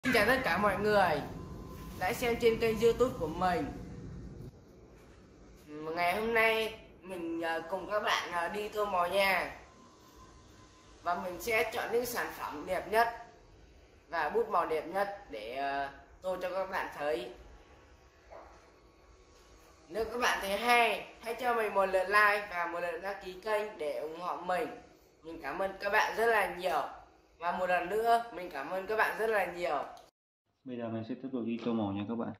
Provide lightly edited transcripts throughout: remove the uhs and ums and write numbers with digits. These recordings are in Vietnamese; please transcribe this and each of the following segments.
Xin chào tất cả mọi người đã xem trên kênh YouTube của mình. Ngày hôm nay mình cùng các bạn đi tô màu nha. Và mình sẽ chọn những sản phẩm đẹp nhất và bút màu đẹp nhất để tô cho các bạn thấy. Nếu các bạn thấy hay, hãy cho mình một lượt like và một lượt đăng ký kênh để ủng hộ mình. Mình cảm ơn các bạn rất là nhiều. Và một lần nữa, mình cảm ơn các bạn rất là nhiều. Bây giờ mình sẽ tiếp tục đi tô màu nha các bạn.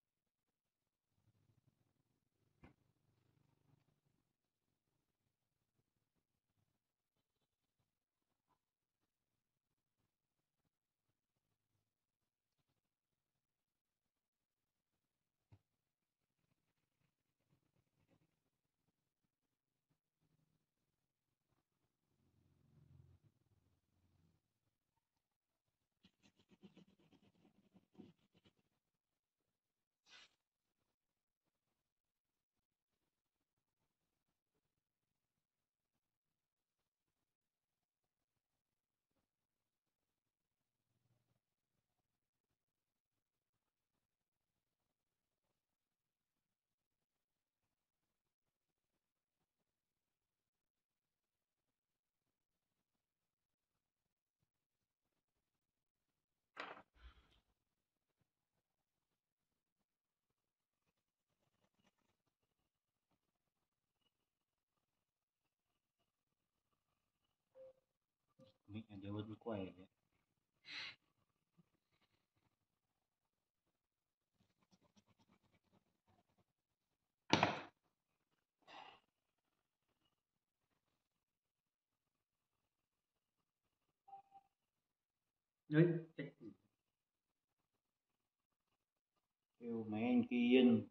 Mình dia buat quay ya. Đấy, kêu mấy anh kia yên.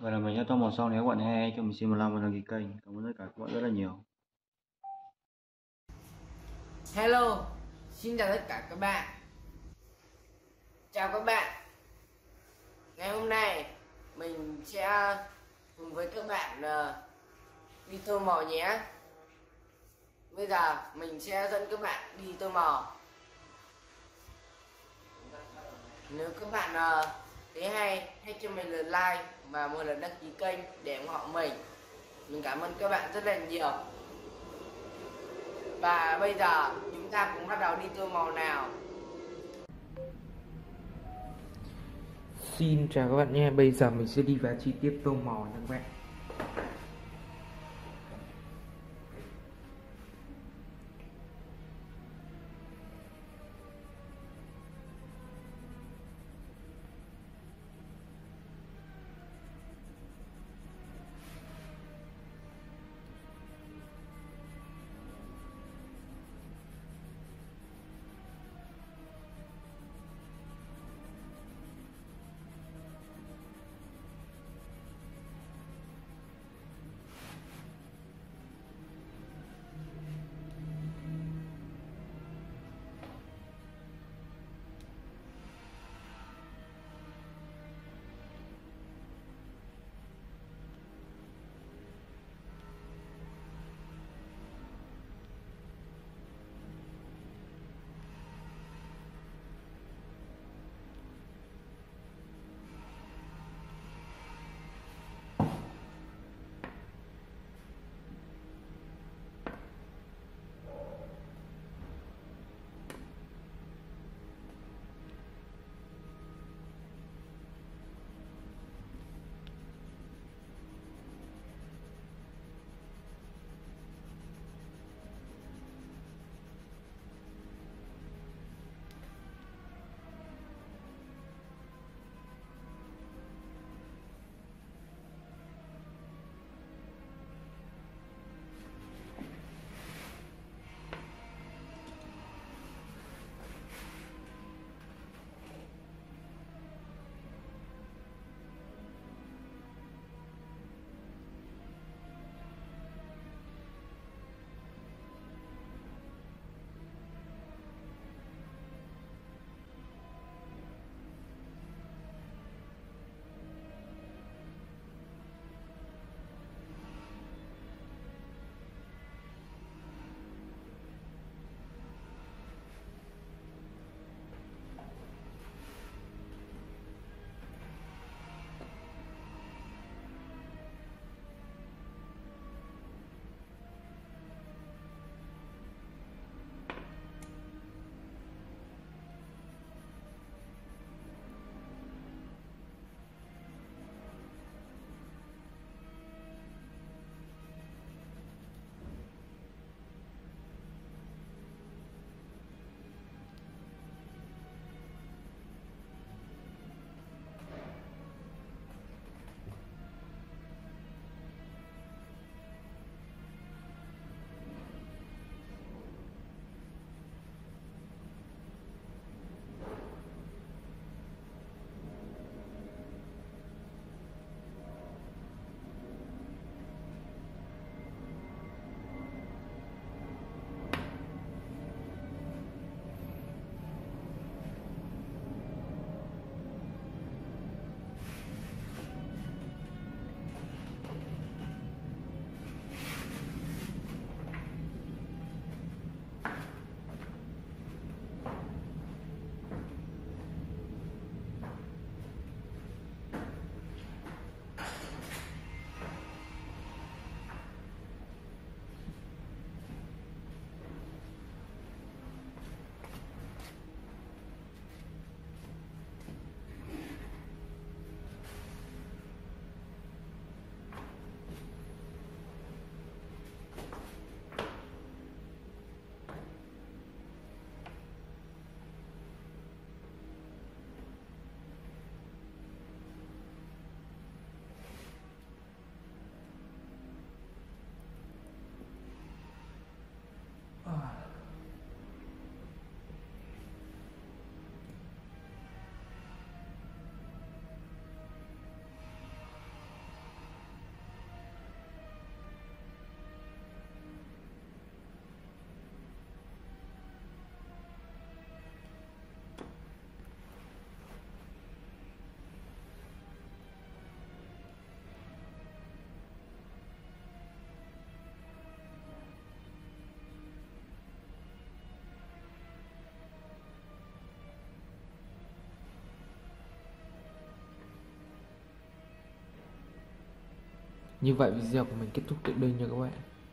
Vậy là mình sẽ tò mò sau, nếu các bạn hay cho mình xin một like và đăng ký kênh. Cảm ơn tất cả các bạn rất là nhiều. Hello, xin chào tất cả các bạn. Chào các bạn. Ngày hôm nay mình sẽ cùng với các bạn đi tô màu nhé. Bây giờ mình sẽ dẫn các bạn đi tô màu. Nếu các bạn thấy hay, hãy cho mình lượt like và một lượt đăng ký kênh để ủng hộ mình. Mình cảm ơn các bạn rất là nhiều. Và bây giờ chúng ta cùng bắt đầu đi tô màu nào. Xin chào các bạn nha, bây giờ mình sẽ đi vào chi tiết tô màu nha các bạn. Như vậy video của mình kết thúc tại đây nha các bạn.